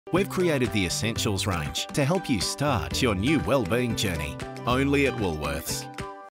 We've created the Essentials range to help you start your new wellbeing journey. Only at Woolworths.